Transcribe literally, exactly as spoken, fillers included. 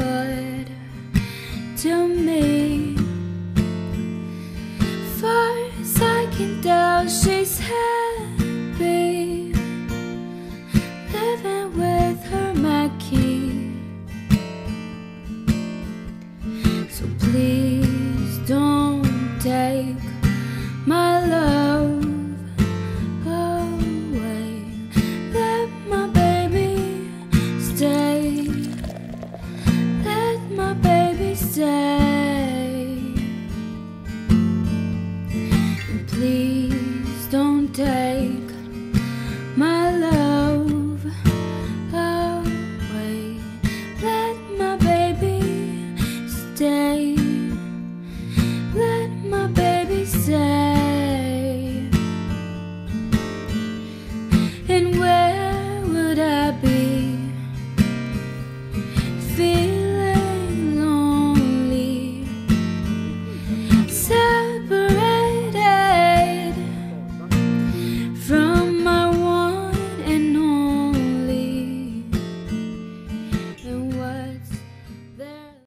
good to me. Far as I can tell, she's happy living with her Mackie. So please don't take my love away. Let my baby stay. Let my baby stay.